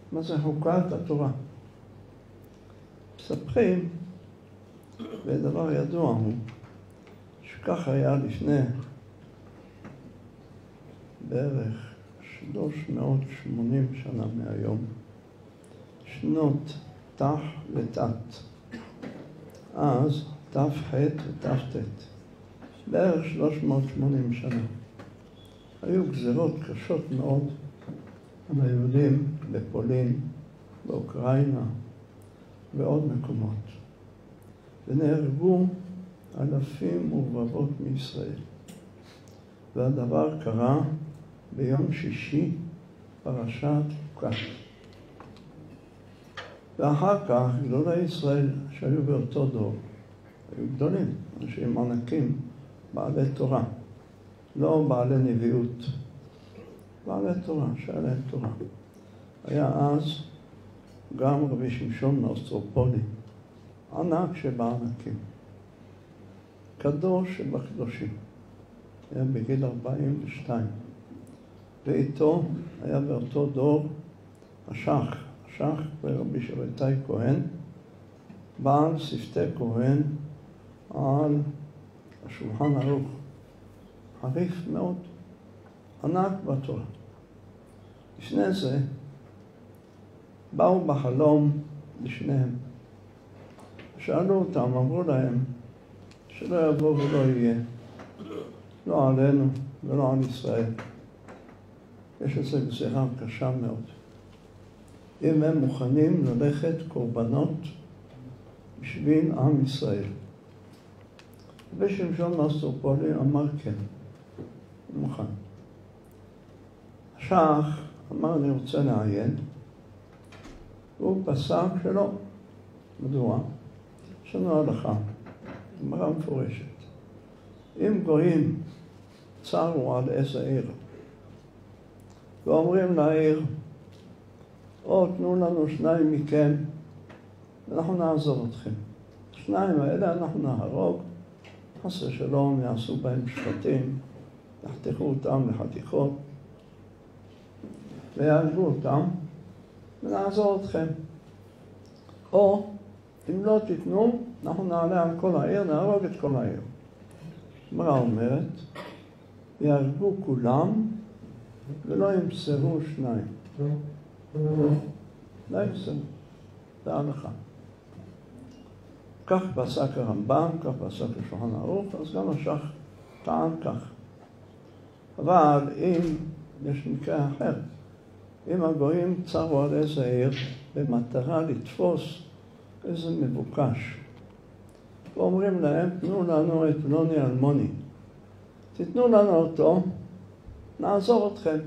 מה זה חוקת התורה? מספרים, ודבר ידוע הוא, שכך היה לפני בערך 380 שנה מהיום, שנות תח ותת. אז תח ותת. בערך 380 שנה. היו גזירות קשות מאוד על היהודים בפולין, באוקראינה ועוד מקומות. ונהרגו אלפים ורבבות מישראל. והדבר קרה ביום שישי, פרשת חוקת. ואחר כך גדולי ישראל שהיו באותו דור, היו גדולים, אנשים ענקים, בעלי תורה, לא בעלי נביאות, בעלי תורה, שהיה להם תורה. היה אז גם רבי שמשון מאוסטרופולי, ענק שבענקים, קדוש שבקדושים, היה בגיל 42, ואיתו היה באותו דור השח ורבי שבתאי כהן, בעל שפתי כהן על השולחן ערוך, חריף מאוד, ענק בתורה. לפני זה באו בחלום לשניהם, שאלו אותם, אמרו להם שלא יבוא ולא יהיה, לא עלינו ולא על ישראל. יש לזה גזירה קשה מאוד. אם הם מוכנים ללכת קורבנות בשביל עם ישראל. ושמשון מאוסטרופולי אמר כן, הוא מוכן. השח אמר אני רוצה לעיין, והוא פסק שלא. מדוע? יש לנו הלכה, אמרה מפורשת. אם גויים צרו על איזה עיר, ואומרים לעיר, או תנו לנו שניים מכם, ואנחנו נעזור אתכם. שניים האלה אנחנו נהרוג, חסר שלום, יעשו בהם שפטים, יחתכו אותם לחתיכות, ויעזבו אותם, ונעזור אתכם. או, אם לא תיתנו, אנחנו נעלה על כל העיר, נהרוג את כל העיר. הגמרא אומרת, יהרגו כולם, ולא ימסרו שניים. לא ימסרו, זה ההלכה. כך פסק הרמב"ם, כך פסק השולחן ערוך, אז גם השח טען כך. אבל אם יש מקרה אחר, אם הגויים צרו על איזה עיר במטרה לתפוס איזה מבוקש, ואומרים להם, תנו לנו את פלוני אלמוני, תיתנו לנו אותו, נעזור אתכם.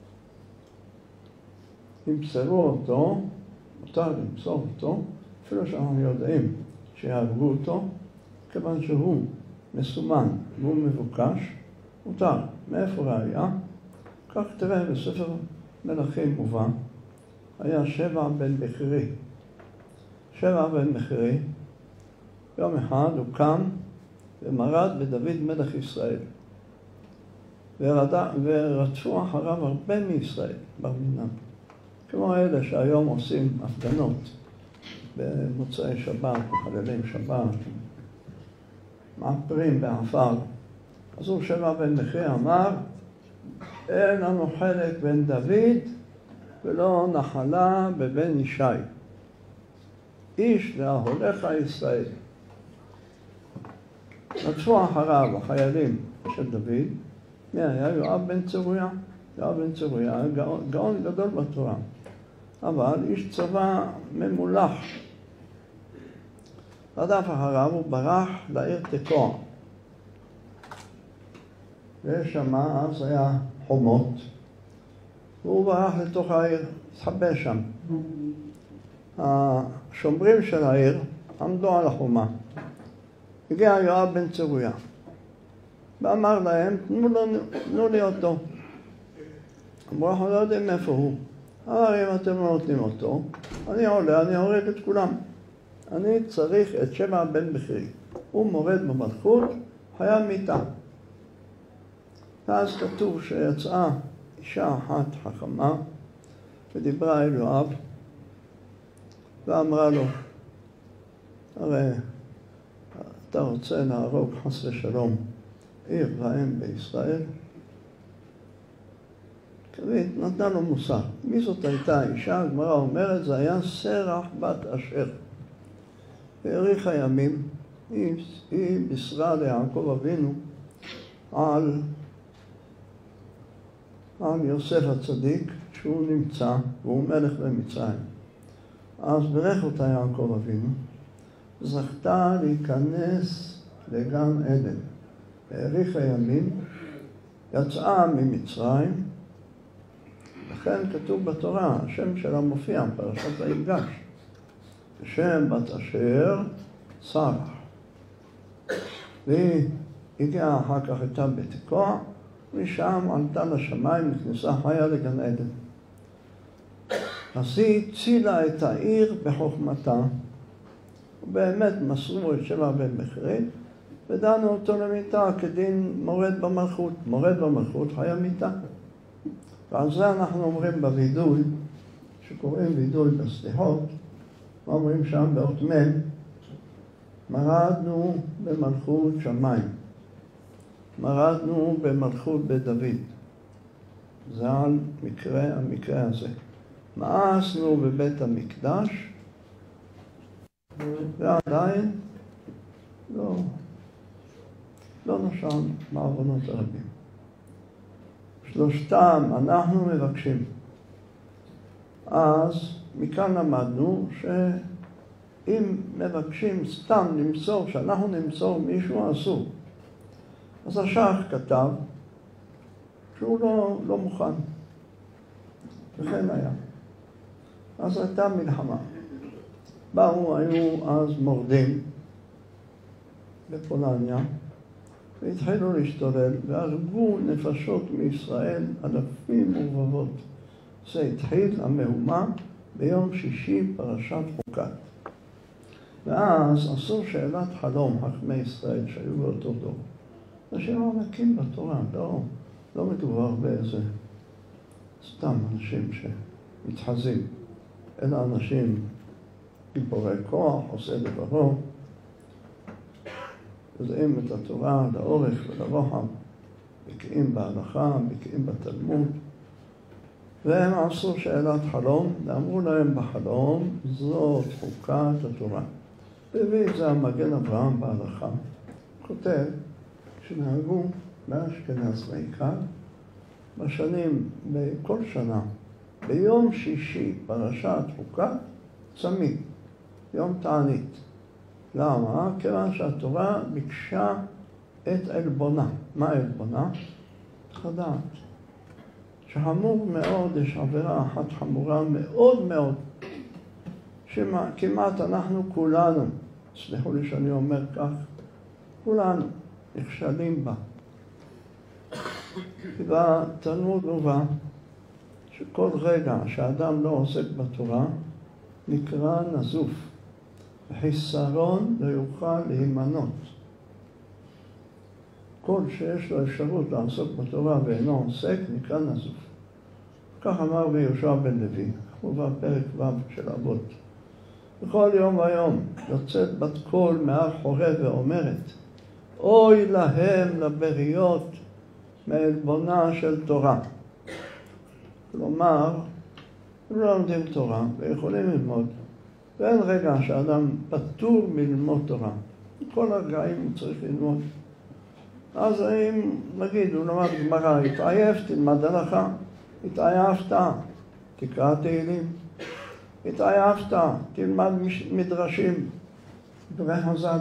ימסרו אותו, מותר למסור אותו, אפילו שאנחנו יודעים שיהרגו אותו, כיוון שהוא מסומן והוא מבוקש, מותר. מאיפה ראיה? כך תראה בספר מלכים מובא, היה שבע בן בכרי. שבע בן בכרי, יום אחד הוא קם ומרד בדוד מלך ישראל. ורדפו אחריו הרבה מישראל, ברמינם. כמו אלה שהיום עושים הפגנות במוצאי שבת, בחללים שבת, מעפרים בעפר. אז הוא שבע בן בכרי אמר, אין לנו חלק בן דוד ולא נחלה בבן ישי. איש להולך ישראל. רדפו אחריו החיילים של דוד, מי היה? יואב בן צרויה. יואב בן צרויה היה גאון גדול בתורה, אבל איש צבא ממולח. רדף אחריו, הוא ברח לעיר תקוע. ושם אז היה חומות, והוא ברח לתוך העיר, התחבא שם. השומרים של העיר עמדו על החומה. הגיע יואב בן צרויה, ואמר להם, תנו לי אותו. אמרו, אנחנו לא יודעים איפה הוא. אמר, אם אתם לא נותנים אותו, אני עולה, אני הורג את כולם. אני צריך את שבע בן בכרי. הוא מורד במלכות, חיה מיתה. ואז כתוב שיצאה אישה אחת חכמה, ודיברה אל יואב, ואמרה לו, הרי אתה רוצה להרוג חס ושלום עיר ואם בישראל? כרית נתנה לו מוסר. מי זאת הייתה האישה? הגמרא אומרת, זה היה סרח בת אשר. והאריכה ימים, היא בישרה ליעקב אבינו על יוסף הצדיק, שהוא נמצא, והוא מלך במצרים. אז ברך אותה יעקב אבינו, זכתה להיכנס לגן עדן. האריכה ימים, יצאה ממצרים, לכן כתוב בתורה, השם שלה מופיע, פרשת ויגש. בשם בת אשר שרח. והיא הגיעה אחר כך איתה בתקוע, ושם עלתה לשמיים, נכנסה חיה לגן עדן. אז היא הצילה את העיר בחוכמתה, ובאמת מסרו את שלה במחרית, ודנו אותו למיטה כדין מורד במלכות. מורד במלכות חיה מיטה. ועל זה אנחנו אומרים בוידוי, שקוראים וידוי בסליחות, אומרים שם באות מ', מרדנו במלכות שמיים, מרדנו במלכות בית דוד. זה על המקרה הזה. מאסנו בבית המקדש, ועדיין לא נשם מעוונות הרבים. שלושתם אנחנו מבקשים. אז מכאן למדנו שאם מבקשים סתם למסור, שאנחנו נמסור מישהו אסור. אז השח כתב שהוא לא מוכן. וכן היה. אז הייתה מלחמה. היו אז מורדים בפולניה, והתחילו להשתולל, והרגו נפשות מישראל אלפים ורבבות. זה התחיל המהומה ביום שישי פרשת חוקת. ואז עשו שאלת חלום חכמי ישראל שהיו באותו דור. אנשים ענקים בתורה, לא מדובר באיזה סתם אנשים שמתחזים, אלא אנשים גיבורי כוח, עושה דברו, יודעים את התורה לאורך ולרוחב, בקיאים בהלכה, בקיאים בתלמוד, והם עשו שאלת חלום, ואמרו להם בחלום, זאת חוקת התורה. והביא זה המגן אברהם בהלכה. כותב שנהגו באשכנז בעיקר, בכל שנה, ביום שישי פרשת חוקת, צמיד, יום תענית. למה? כיוון שהתורה ביקשה את עלבונה. מה עלבונה? חדעת. שחמור מאוד, יש עבירה אחת חמורה מאוד מאוד, שכמעט אנחנו כולנו, סליחו לי שאני אומר כך, כולנו נכשלים בה. בתלמוד מובא שכל רגע שאדם לא עוסק בתורה נקרא נזוף. חיסרון לא יוכל להימנות. כל שיש לו אפשרות לעסוק בתורה ואינו עוסק נקרא נזוף. כך אמר ביהושע בן לוי, מובא פרק ו' של אבות. בכל יום ויום יוצאת בת קול מהר חורב ואומרת, אוי להם לבריות מעלבונה של תורה. כלומר, הם לא לומדים תורה ויכולים ללמוד, ואין רגע שאדם פטור מלמוד תורה. כל הרגעים הוא צריך ללמוד. אז אם נגיד, הוא למד גמרא, התעייף, תלמד הלכה, התעייפת, תקרא תהילים, התעייפת, תלמד מדרשים, דברי חז"ל,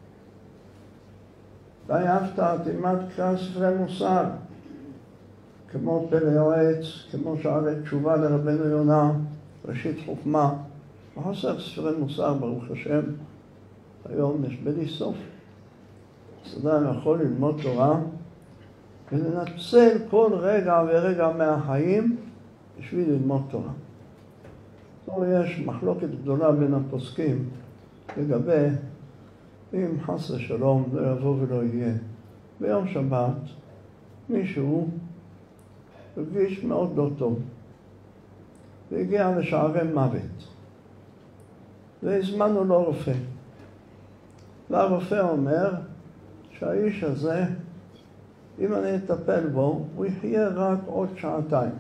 התעייפת, תלמד קרא ספרי מוסר, כמו פלא יועץ, כמו שערי תשובה לרבנו יונה, ראשית חוכמה, וחסר ספרי מוסר ברוך השם, היום יש בלי סוף. אז אדם יכול ללמוד תורה ולנצל כל רגע ורגע מהחיים בשביל ללמוד תורה. פה יש מחלוקת גדולה בין הפוסקים לגבי אם חס ושלום לא יבוא ולא יהיה. ביום שבת מישהו הרגיש מאוד לא טוב והגיע לשערי מוות. והזמנו לו רופא. והרופא אומר שהאיש הזה, אם אני אטפל בו, הוא יחיה רק עוד שעתיים.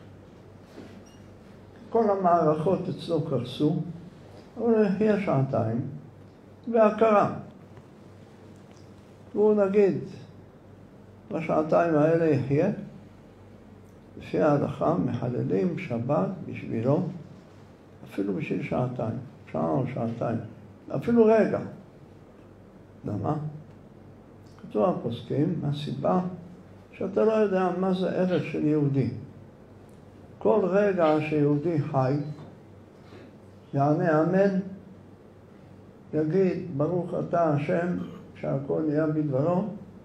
כל המערכות אצלו קרסו, אבל הוא יחיה שעתיים, והכרה. והוא נגיד, בשעתיים האלה יחיה, לפי ההלכה מחללים שבת בשבילו, אפילו בשביל שעתיים, שעה או שעתיים, אפילו רגע. למה? כתוב הפוסקים, מהסיבה שאתה לא יודע מה זה ערך של יהודי. כל רגע שיהודי חי, יענה אמן, יגיד ברוך אתה השם, שהכל נהיה בדברו,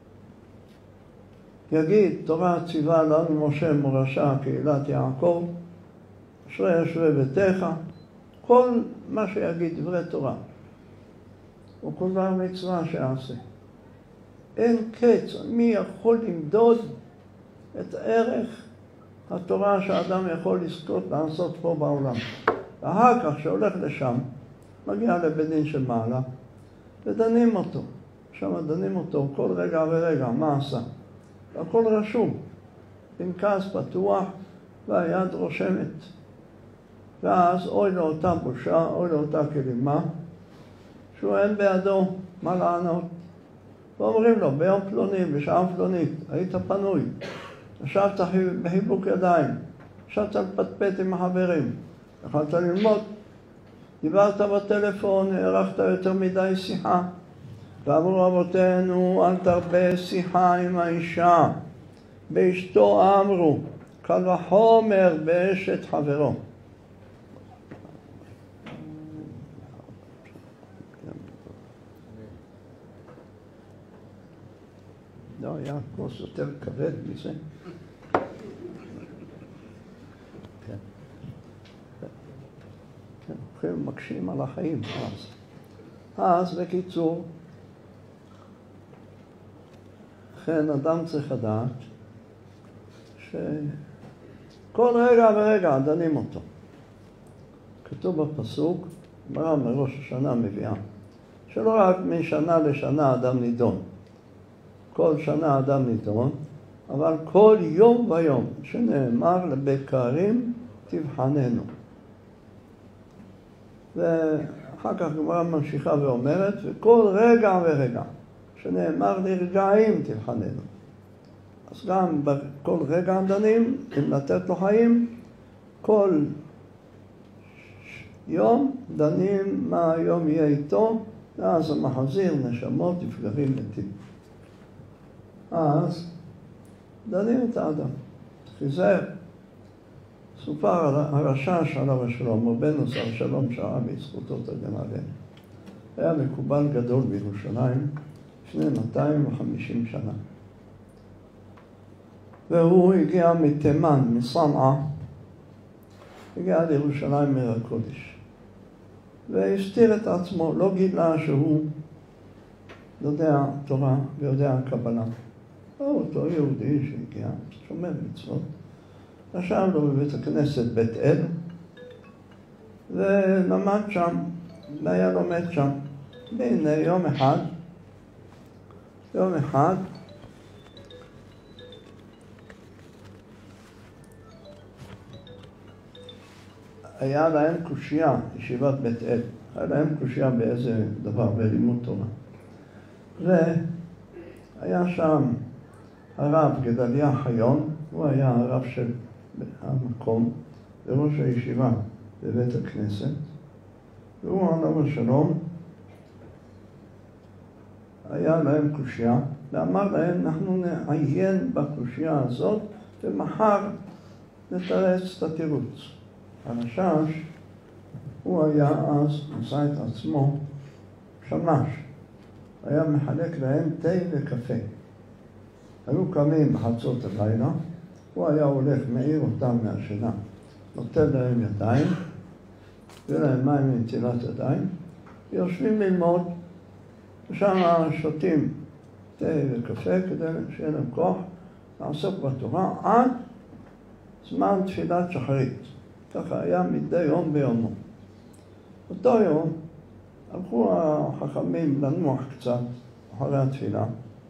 יגיד תורה ציווה לנו משה מורשה קהילת יעקב, אשרי יושבי ביתך, כל מה שיגיד דברי תורה, וכל דבר מצווה שיעשה. אין קץ, מי יכול למדוד את ערך התורה שאדם יכול לזכות לעשות פה בעולם. ואחר כך שהולך לשם, מגיע לבית דין של מעלה, ודנים אותו. שם דנים אותו כל רגע ורגע, מה עשה? הכל רשום, פנקס פתוח והיד רושמת. ואז אוי לאותה בושה, אוי לאותה כלימה, שהוא אין בידו מה לענות. ואומרים לו, ביום פלוני, בשעה פלונית, היית פנוי, ישבת בחיבוק ידיים, ישבת לפטפט עם החברים, יכולת ללמוד, דיברת בטלפון, הערכת יותר מדי שיחה, ואמרו רבותינו, אל תרבה שיחה עם האישה, באשתו אמרו, קל וחומר באשת חברו. לא, היה כוס יותר כבד מזה. כן. כן, הולכים מקשים על החיים אז בקיצור, לכן אדם צריך לדעת שכל רגע ורגע דנים אותו. כתוב בפסוק, גמרא מראש השנה מביאה, שלא רק משנה לשנה אדם נידון. כל שנה אדם נידון, אבל כל יום ויום, שנאמר לבקרים תבחננו. ואחר כך גמרא ממשיכה ואומרת, וכל רגע ורגע, שנאמר לרגעים תבחננו. אז גם בכל רגע דנים, אם לתת לו חיים, כל יום דנים מה היום יהיה איתו, ואז המחזיר נשמות יפגרים מתים. אז דנים את האדם. חיזר, סופר על הרשע שעליו השלום, רבנו שר שלום שעה בזכותו תגן עלינו. היה מקובל גדול בירושלים לפני 250 שנה. והוא הגיע מתימן, מסנעה, הגיע לירושלים מעיר הקודש. והסתיר את עצמו, לא גילה שהוא יודע תורה ויודע קבלה. אותו יהודי שהגיע, שומר מצוות, ישב לו בבית הכנסת בית אל, ולמד שם, והיה לומד שם. והנה יום אחד, היה להם קושייה, ישיבת בית אל, היה להם קושייה באיזה דבר, בלימוד תורה. והיה שם הרב גדליה חיון, הוא היה הרב של המקום, וראש הישיבה בבית הכנסת, והוא עליו השלום, היה להם קושייה, ואמר להם, אנחנו נעיין בקושייה הזאת, ומחר נתרץ את התירוץ. הרשש, הוא היה אז, עשה את עצמו שמש, היה מחלק להם תה וקפה. היו קמים בחצות הלילה, הוא היה הולך, מעיר אותם מהשינה, נותן להם ידיים, ולהם מים מנטילת ידיים, ויושבים ללמוד, ושם שותים תה וקפה כדי שיהיה להם כוח לעסוק בתורה עד זמן תפילת שחרית. ככה היה מדי יום ביומו. אותו יום הלכו החכמים לנוח קצת אחרי התפילה.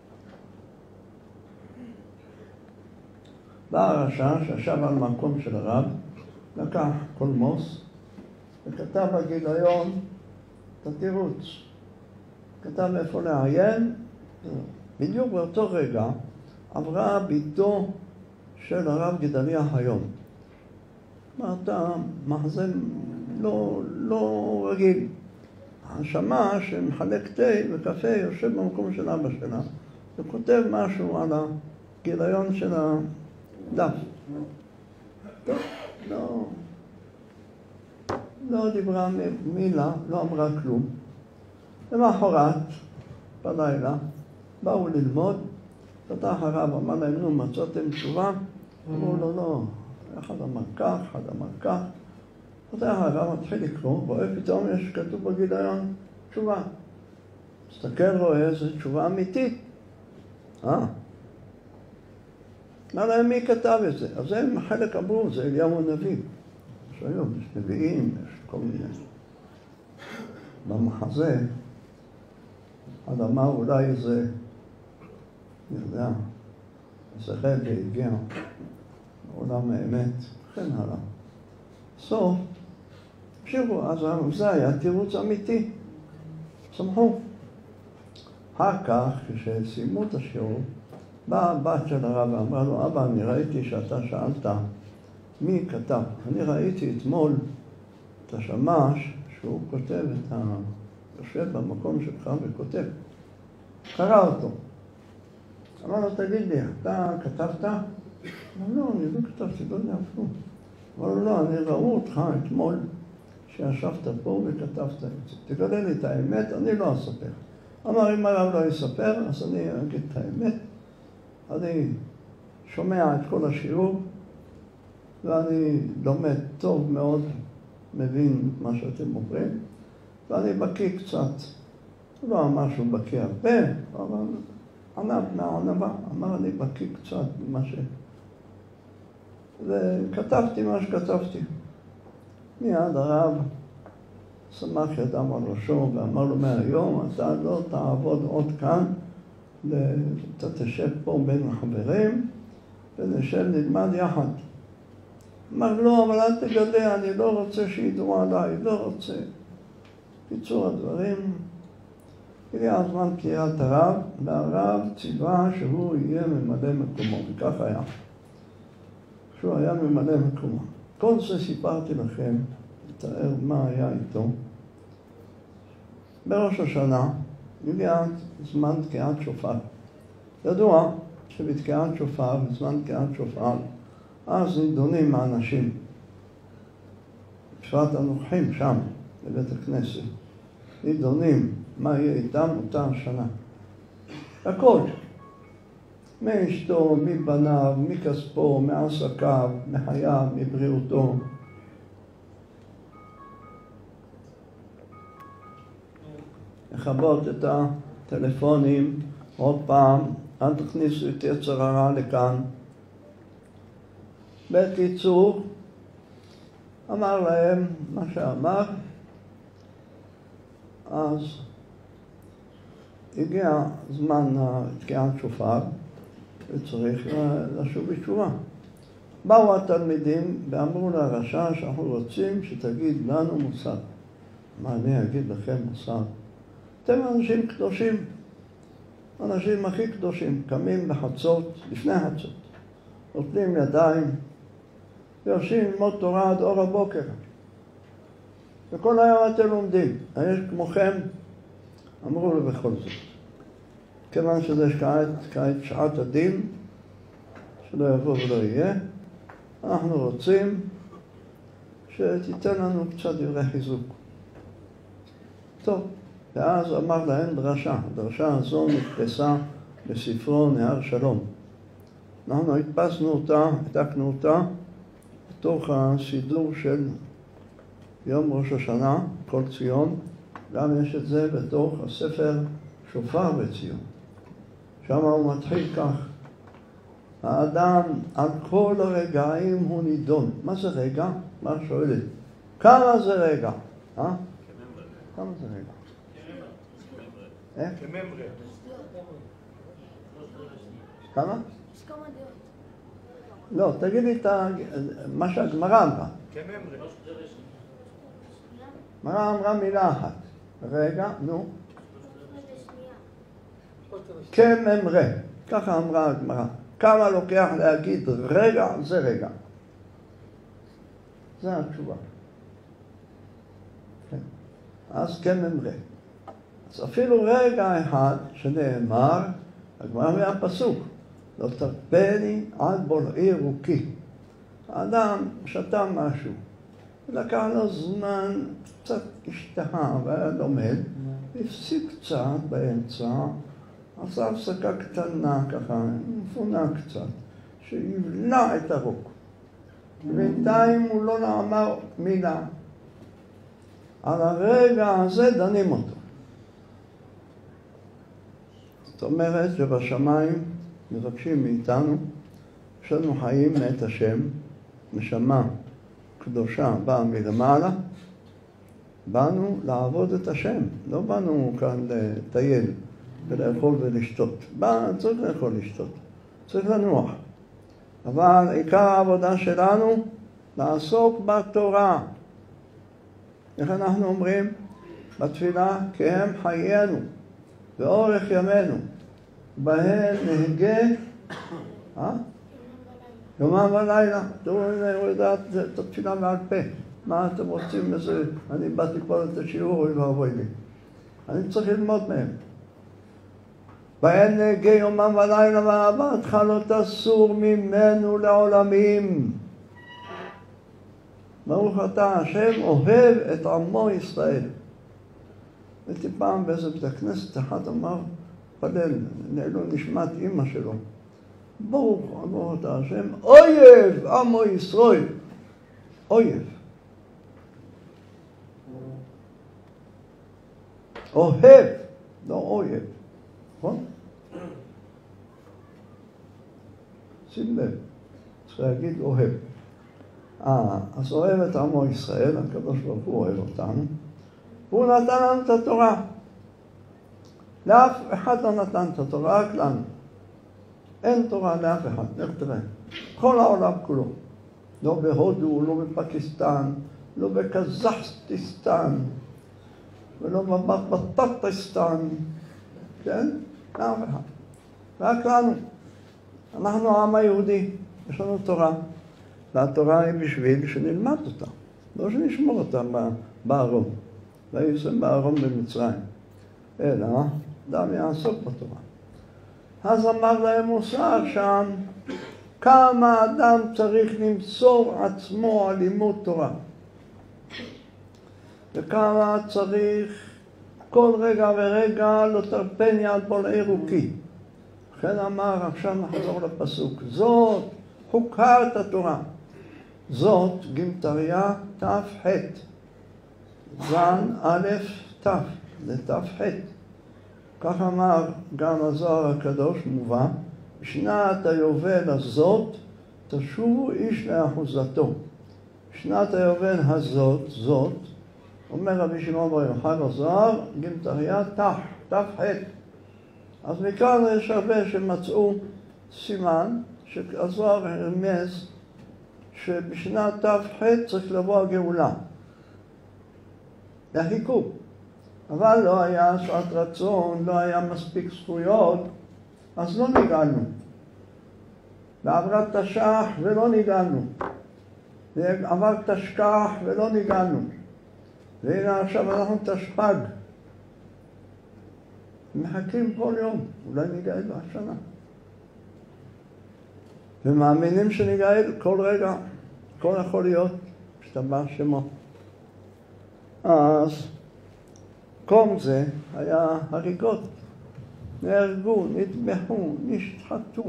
בא הרשע שישב על מקום של הרב, לקח קולמוס וכתב בגיליון את התירוץ. כתב איפה לעיין. בדיוק באותו רגע עברה ביתו של הרב גדליה היום. אמרת, מחזה לא רגיל. השמע שמחלק תה וקפה יושב במקום של אבא שלה וכותב משהו על הגיליון של הדף. לא דיברה מילה, לא אמרה כלום. למחרת, בלילה, באו ללמוד, פתח הרב, אמר להם, נו, מצאתם תשובה? אמרו לו, לא, אחד אמר כך, אחד אמר כך. פתח הרב, מתחיל לקרוא, רואה פתאום יש כתוב בגיליון תשובה. מסתכל, רואה, זו תשובה אמיתית. אמר להם, מי כתב את זה? אז הם חלק אמרו, זה אליהו הנביא. יש היום, יש נביאים, יש כל מיני. במחזה, עד אמר אולי זה, אני יודע, זה רבי הגיע מעולם האמת, וכן הלאה. סוף, המשיכו, אז זה היה תירוץ אמיתי. שמחו. אחר כך, כשסיימו את השיעור, באה הבת של הרב ואמרה לו, אבא, אני ראיתי שאתה שאלת מי כתב. אני ראיתי אתמול את השמש שהוא כותב יושב במקום שלך וכותב. קרא אותו. אמר לו, תגיד לי, אתה כתבת? אמר, לא, אני לא כתבתי, לא יודע אפילו. אמר לו, לא, אני ראו אותך אתמול שישבת פה וכתבת את זה. תגלה לי את האמת, אני לא אספר. אמר, אם הרב לא יספר, אז אני אגיד את האמת. אני שומע את כל השיעור, ואני לומד טוב מאוד, מבין מה שאתם אומרים, ואני בקיא קצת. לא אמר שהוא בקיא הרבה, אבל ענב מהענבה, אמר אני בקיא קצת במה וכתבתי מה שכתבתי. מיד הרב שמח ידם על ראשו ואמר לו, מהיום אתה לא תעבוד עוד כאן, אתה תשב פה בין החברים ונשב נלמד יחד. אמר לא, אבל אל תגלה, אני לא רוצה שידעו עליי, לא רוצה. קיצור הדברים, הגיע הזמן פקיעת הרב, והרב ציווה שהוא יהיה ממלא מקומו, וכך היה. שהוא היה ממלא מקומו. כל זה סיפרתי לכם, לתאר מה היה איתו. בראש השנה, הגיע זמן תקיעת שופר. ידוע שבתקיעת שופר, בזמן תקיעת שופר, אז נידונים האנשים. בשפת הנוכחים שם, בבית הכנסת. נידונים, מה יהיה איתם אותה השנה. הכל. מאשתו, מבניו, מכספו, מעסקיו, מחייו, מבריאותו. לכבות את הטלפונים עוד פעם, אל תכניסו את יצר הרע לכאן. בקיצור, אמר להם מה שאמר, אז הגיע זמן תקיעת שופר וצריך לשוב בתשובה. באו התלמידים ואמרו לרשע שאנחנו רוצים שתגיד לנו מוסר. מה אני אגיד לכם מוסר? אתם אנשים קדושים, אנשים הכי קדושים, קמים בחצות, לפני חצות, נותנים ידיים, ויושבים ללמוד תורה עד אור הבוקר. וכל היום אתם לומדים. יש כמוכם, אמרו לו בכל זאת. כיוון שזה כעת שעת הדין, שלא יבוא ולא יהיה, אנחנו רוצים שתיתן לנו קצת דברי חיזוק. טוב, ואז אמר להם דרשה. הדרשה הזו נתפסה בספרו נהר שלום. אנחנו הדפסנו אותה, הדקנו אותה, בתוך הסידור של יום ראש השנה, כל ציון, גם יש את זה בתוך הספר שופר בציון. שם הוא מתחיל כך, האדם על כל הרגעים הוא נידון. מה זה רגע? מה שואלת? כמה זה רגע? כמה זה רגע? איך? כממרה. כמה? יש כמה דעות. לא, תגידי מה שהגמרא אמרה. כממרה. הגמרא אמרה מילה אחת. רגע, נו. כממרה. ככה אמרה הגמרא. כמה לוקח להגיד רגע זה רגע. זה התשובה. כן. אז כממרה. אז אפילו רגע אחד שנאמר, הגמרא מהפסוק, לא תרפני עד בולעי רוקי. האדם שתה משהו, לקח לו זמן, קצת השתהה והיה לומד, הפסיק קצת באמצע, עשה הפסקה קטנה ככה, מפונה קצת, שיבלע את הרוק. בינתיים הוא לא אמר מילה. על הרגע הזה דנים אותו. זאת אומרת שבשמיים מבקשים מאיתנו, יש לנו חיים מאת השם, נשמה קדושה באה מלמעלה, באנו לעבוד את השם, לא באנו כאן לטייל ולאכול ולשתות. צריך לאכול ולשתות, צריך לנוח. אבל עיקר העבודה שלנו לעסוק בתורה. איך אנחנו אומרים? בתפילה, כי הם חיינו ואורך ימינו, בהן נהגה יומם ולילה. הוא יודעת את התפילה בעל פה. מה אתם רוצים לזה? אני באתי כבר את השיעור, אוי ואבוי לי. אני צריך ללמוד מהם. בהן נהגה יומם ולילה, ואהבתך לא תסור ממנו לעולמים. ברוך אתה השם אוהב את עמו ישראל. הייתי פעם באיזה בית הכנסת, אחד אמר, פלל, נעלו נשמת אמא שלו. ברוך אתה השם, אויב עמו ישראל. אויב. אוהב, לא אויב. נכון? שים לב, צריך להגיד אוהב. אז אוהב את עמו ישראל, הקדוש ברוך הוא אוהב אותנו, והוא נתן לנו את התורה. לאף אחד לא נתן את התורה, רק לנו. אין תורה לאף אחד, איך תראה. כל העולם כולו. לא בהודו, לא בפקיסטן, לא בקזחסטן, ולא בבטטסטן, כן? לאף אחד. רק לנו. אנחנו העם היהודי, יש לנו תורה. והתורה היא בשביל שנלמד אותה, לא שנשמור אותה בארון. וישם בארון במצרים. אלא, אדם יעסוק בתורה. אז אמר להם מוסר שם, כמה אדם צריך למסור עצמו על לימוד תורה. וכמה צריך כל רגע ורגע לא תרפני עד בולעי רוקי. לכן אמר, עכשיו נחזור לפסוק. זאת חוקת התורה. זאת גמטריה ת"ח. זן א' ת' לת"ח. כך אמר גם הזוהר הקדוש מובא, בשנת היובל הזאת תשובו איש לאחוזתו. בשנת היובל הזאת, זאת, אומר רבי שמעון בר יוחאי בזוהר, גמטריה ת"ח. אז מכאן יש הרבה שמצאו סימן שהזוהר הרמז שבשנת ת"ח צריך לבוא הגאולה. והחיכו. אבל לא היה שעת רצון, לא היה מספיק זכויות, אז לא ניגענו. ועברה תש"ח ולא ניגענו. ועבר תשכ"ח ולא ניגענו. והנה עכשיו אנחנו תשפ"ג. מחכים כל יום, אולי ניגעל השנה. ומאמינים שניגעל כל רגע, כל יכול להיות, שתבע שמו. אז קום זה היה הריגות, נהרגו, נטבחו, נשחטו,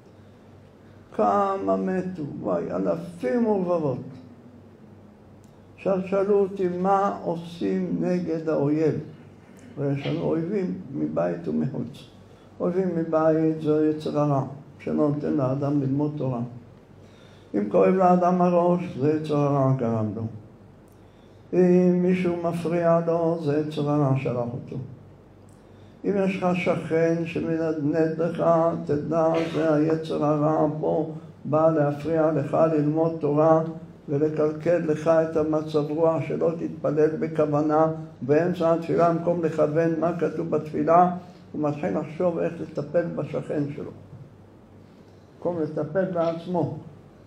כמה מתו, וואי, אלפים ורבבות. עכשיו שאלו אותי מה עושים נגד האויב, ויש לנו אויבים מבית ומחוץ. אויבים מבית זה יצר הרע, שלא נותן לאדם ללמוד תורה. אם כואב לאדם הראש, זה יצר הרע גרם לו. אם מישהו מפריע לו, זה יצר הרע שלח אותו. אם יש לך שכן שמנדנד לך, תדע, זה היצר הרע פה, בא להפריע לך ללמוד תורה ולקלקל לך את המצב רוח, שלא תתפלל בכוונה באמצע התפילה, במקום לכוון מה כתוב בתפילה, הוא מתחיל לחשוב איך לטפל בשכן שלו. במקום לטפל בעצמו.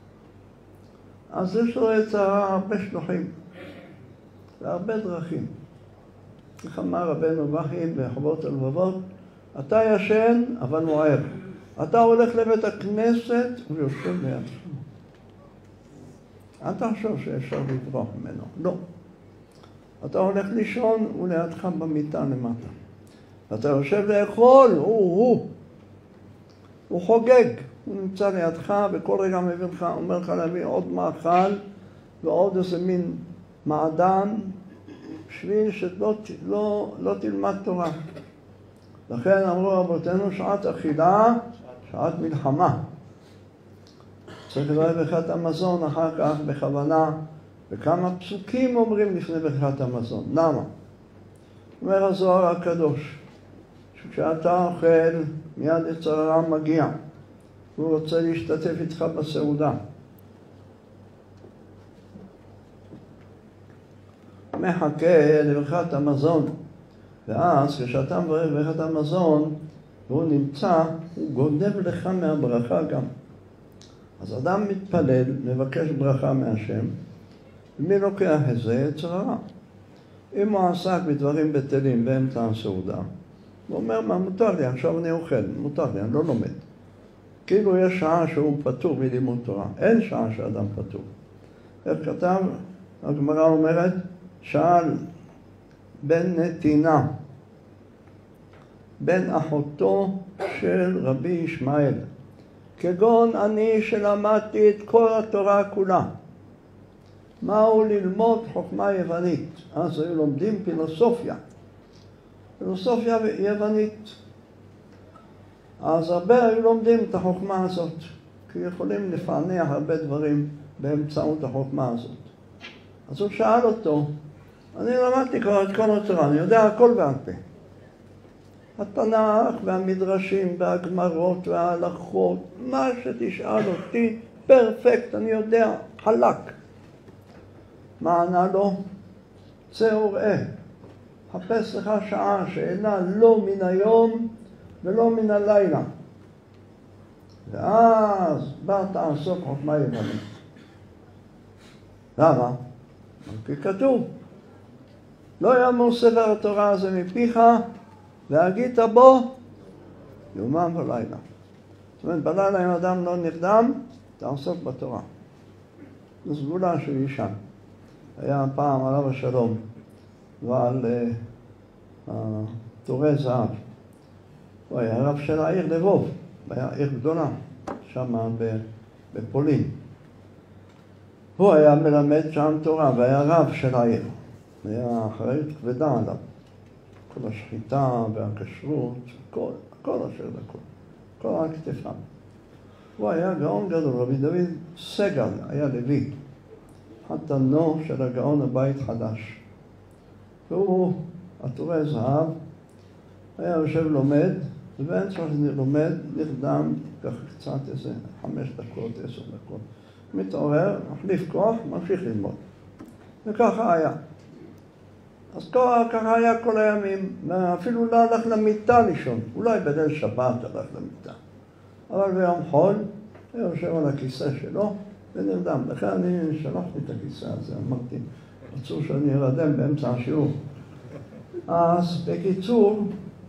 אז יש לו יצר הרע הרבה שלוחים, והרבה דרכים. איך אמר רבנו בכי בחובות הלבבות, אתה ישן אבל הוא ער. אתה הולך לבית הכנסת ויושב לידך. אל תחשוב שאפשר לברוח ממנו, לא. אתה הולך לישון ולידך במיטה למטה. אתה יושב לאכול, הוא חוגג. הוא נמצא לידך וכל רגע מביא לך, אומר לך להביא עוד מאכל ועוד איזה מין מעדן, בשביל שלא תלמד תורה. לכן אמרו רבותינו, שעת אכילה, שעת מלחמה. צריך לברך ברכת המזון אחר כך בכוונה, וכמה פסוקים אומרים לפני ברכת המזון. למה? אומר הזוהר הקדוש, שכשאתה אוכל, מיד יצר הרע מגיע. הוא רוצה להשתתף איתך בסעודה. מחכה לברכת המזון, ואז כשאתה מברך ברכת המזון והוא נמצא, הוא גונב לך מהברכה גם. אז אדם מתפלל, מבקש ברכה מהשם, ומי לוקח את זה? יצר הרע. אם הוא עסק בדברים בטלים באמצע הסעודה, הוא אומר, מה מותר לי? עכשיו אני אוכל, מותר לי, אני לא לומד. כאילו יש שעה שהוא פטור מלימוד תורה. אין שעה שאדם פטור. איך כתב? הגמרא אומרת, שאל בן נתינה, בן אחותו של רבי ישמעאל, כגון אני שלמדתי את כל התורה כולה, מהו ללמוד חוכמה יוונית? אז היו לומדים פילוסופיה יוונית. אז הרבה היו לומדים את החוכמה הזאת, כי יכולים לפענח הרבה דברים באמצעות החוכמה הזאת. אז הוא שאל אותו, אני למדתי כבר את כל התורה, אני יודע הכל בעל פה. התנ"ך והמדרשים והגמרות וההלכות, מה שתשאל אותי, פרפקט, אני יודע, חלק. מה ענה לו? צא וראה, חפש לך שעה שאינה לא מן היום ולא מן הלילה. ואז בא תעסוק חוכמה יוונית. למה? כי כתוב, לא יאמר ספר התורה הזה מפיך, והגית בו יומם ולילה. זאת אומרת, בלילה אם אדם לא נרדם, תעסוק בתורה. זו סגולה שהוא ישן. היה פעם עליו השלום, ועל תורי זהב. הוא היה רב של העיר לבוב, היה עיר גדולה, שם בפולין. הוא היה מלמד שם תורה, והיה רב של העיר. היה אחריות כבדה עליו. כל השחיטה והכשרות, כל אשר לכל. כל הכתפיו. הוא היה גאון גדול, רבי דוד סגל, היה לוי. חתנו של הגאון הבית חדש. והוא, התורי זהב, היה יושב לומד, ובאמצע שאני לומד, נרדם ככה קצת איזה 5 דקות, 10 דקות. מתעורר, מחליף כוח, ממשיך ללמוד. וככה היה. אז ככה היה כל הימים, אפילו לא הלך למיטה לישון, אולי בליל שבת הלך למיטה. אבל ביום חול, הוא יושב על הכיסא שלו ונרדם. לכן אני שלחתי את הכיסא הזה, אמרתי, רצו שאני ארדם באמצע השיעור. אז בקיצור,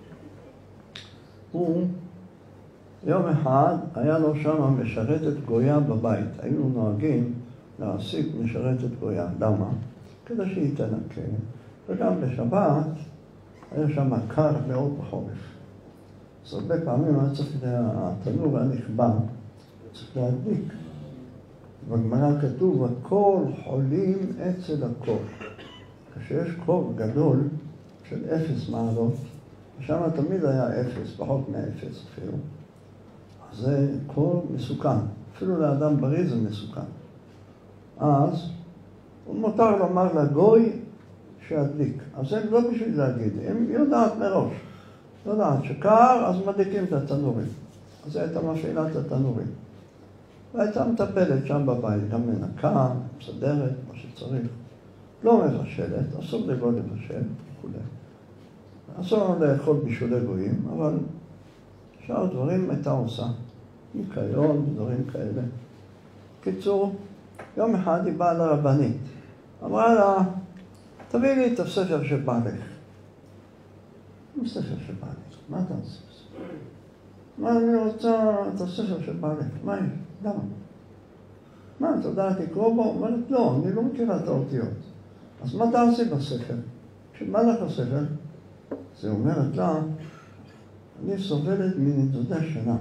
הוא יום אחד היה לו שם משרתת גויה בבית. היינו נוהגים להעסיק משרתת גויה. למה? כדי שהיא תנקה. וגם בשבת היה שם קר מאוד בחורף. אז הרבה פעמים היה צריך, התנור היה נכבה, צריך להדליק. בגמרא כתוב, הכל חולים אצל הכל. כשיש קור גדול של 0 מעלות, שם תמיד היה 0, פחות מ0 אפילו. אז זה קור מסוכן. אפילו לאדם בריא זה מסוכן. אז ומותר לומר לגוי שידליק. אז זה לא בשביל להגיד, הם יודעת מראש. יודעת שקר, אז מדליקים את התנורים. אז היא הייתה מפעילה את התנורים. והייתה מטפלת שם בבית, גם מנקה, מסדרת, מה שצריך. לא מבשלת, אסור לי לא לבשל, וכו'. אסור לאכול בישולי גויים, אבל שאר דברים הייתה עושה. ניקיון, דברים כאלה. קיצור, יום אחד היא באה לרבנית. אמרה לה, תביאי לי את הספר שבא לך. מה הספר שבא לך? מה אתה עושה? מה אני רוצה את הספר שבא לך? מה יש? למה? מה, אתה יודעת לקרוא בו? אומרת, לא, אני לא מכירה את האותיות. אז מה תעשי בספר? כשבא לך הספר, זה אומרת לה, אני סובלת מנדודי שינה.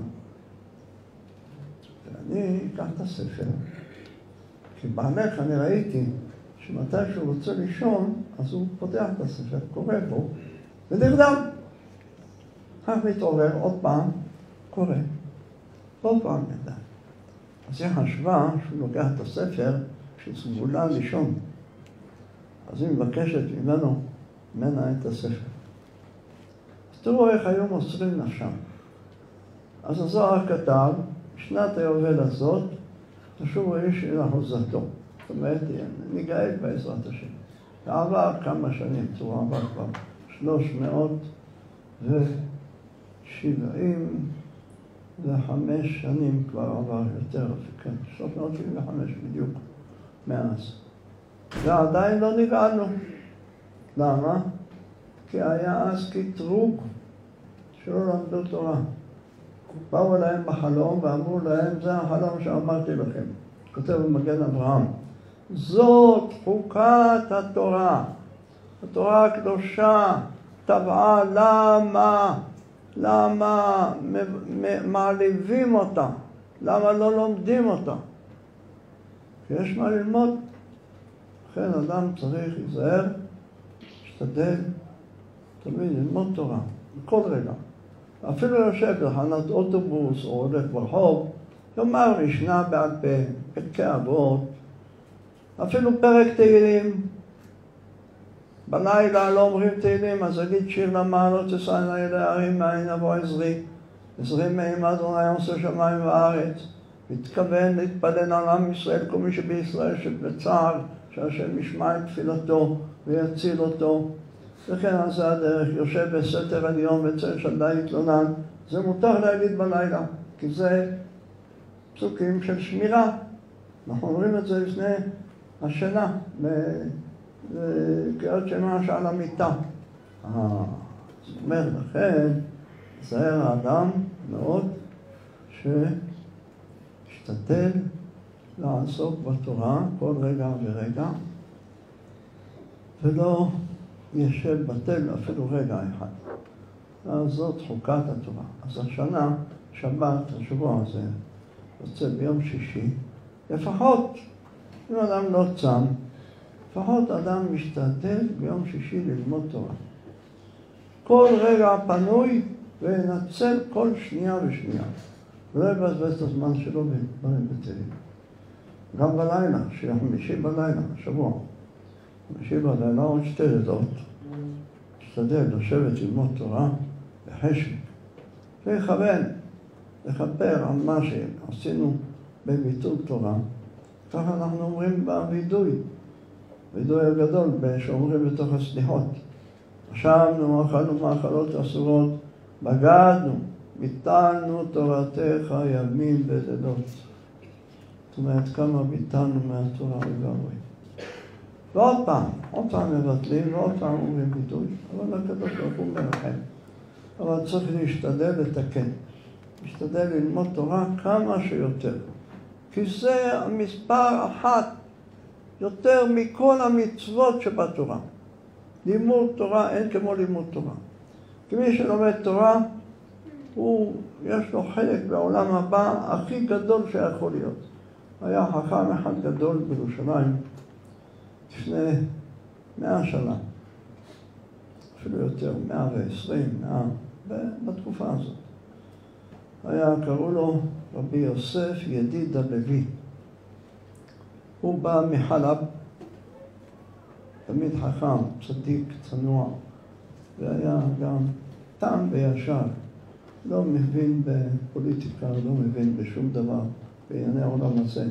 ואני אקח את הספר, כי בעלך אני ראיתי שמתי שהוא רוצה לישון, אז הוא פותח את הספר, קורא בו, ונרדם. כך מתעורר עוד פעם, קורא, עוד פעם נרדם. אז היא חשבה שהוא לוקח את הספר שסגולה לישון. אז היא מבקשת ממנה את הספר. אז תראו איך היו מוסרים נפשם. אז הזוהר כתב, בשנת היובל הזאת, תשובו איש אל אחוזתו. זאת אומרת, ניגאל בעזרת השם. ועבר כמה שנים, הוא עבר כבר 375 שנים כבר עבר יותר, כן, 375 בדיוק מאז. ועדיין לא נגענו. למה? כי היה אז קטרוג שלא למדו תורה. באו אליהם בחלום ואמרו להם, זה החלום שאמרתי לכם. כותב במגן אברהם. זאת חוקת התורה. התורה הקדושה טבעה למה מעליבים אותה? למה לא לומדים אותה? כי יש מה ללמוד. לכן אדם צריך להיזהר, להשתדל, תמיד ללמוד תורה, בכל רגע. אפילו יושב בתחנת אוטובוס או הולך ברחוב, יאמר משנה בעל פה, פרקי אבות, אפילו פרק תהילים. בלילה לא אומרים תהילים, אז אגיד שיר למעלות תשאנה אלי ההרים מאין אבוא עזרי. עזרי מהם אדוני עושה שמיים וארץ. מתכוון להתפלל על עם ישראל, כל מי שבישראל שבצער, שהשם ישמע את תפילתו ויציל אותו. וכן על זה הדרך, יושב בסתר עליון וצל שדי יתלונן. זה מותר להגיד בלילה, כי זה פסוקים של שמירה. אנחנו אומרים את זה לפני השינה, בקריאת שמע שעל המיטה. זאת אומרת, לכן, זהר האדם מאוד שישתדל לעסוק בתורה כל רגע ורגע, ולא ישב בטל אפילו רגע אחד. אז זאת חוקת התורה. אז השנה, שבת, השבוע הזה, יוצא ביום שישי, לפחות, אם אדם לא צם, לפחות אדם משתדל ביום שישי ללמוד תורה. כל רגע פנוי ונצל כל שנייה ושנייה. ולא יבזבז את הזמן שלו בדברים בטלים. גם בלילה, חמישי בלילה, שבוע. חמישי בלילה עוד 2 לילות. משתדל לשבת ללמוד תורה בחשק. ולכוון, לכפר על מה שעשינו בביטול תורה. ככה אנחנו אומרים בווידוי. וידוי הגדול שאומרים בתוך הסליחות. אשמנו, אכלנו מאכלות אסורות, בגדנו, ביטלנו תורתך ימים ולילות. זאת אומרת, כמה ביטלנו מהתורה לגמרי. ועוד פעם מבטלים, ועוד פעם אומרים ביטוי, אבל הקדוש ברוך הוא מרחם. אבל צריך להשתדל לתקן. להשתדל ללמוד תורה כמה שיותר. כי זה המספר 1, יותר מכל המצוות שבתורה. לימוד תורה, אין כמו לימוד תורה. כי מי שלומד תורה, יש לו חלק בעולם הבא הכי גדול שיכול להיות. היה חכם אחד גדול בירושלים לפני 100 שנה, אפילו יותר, 120, בתקופה הזאת. קראו לו רבי יוסף ידיד הלוי. הוא בא מחלב, תמיד חכם, צדיק, צנוע, והיה גם תם וישר. לא מבין בפוליטיקה, לא מבין בשום דבר בענייני העולם הזה.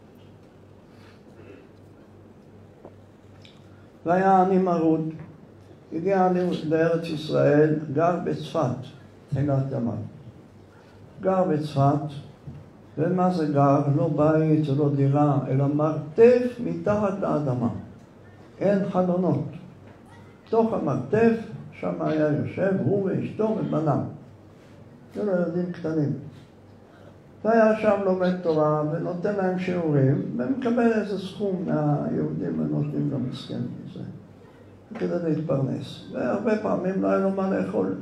והיה עני מרוד, הגיע לארץ ישראל, גר בצפת, תחילת ימיו. גר בצפת, ומה זה גר? לא בית, זה לא דירה, אלא מרתף מתחת לאדמה. אין חלונות. תוך המרתף, שם היה יושב, הוא ואשתו ובניו. זה לא ילדים קטנים. והיה שם לומד תורה ונותן להם שיעורים, ומקבל איזה סכום מהיהודים ונותנים לו מסכן בזה, כדי להתפרנס. והרבה פעמים לא היה לו מה לאכול.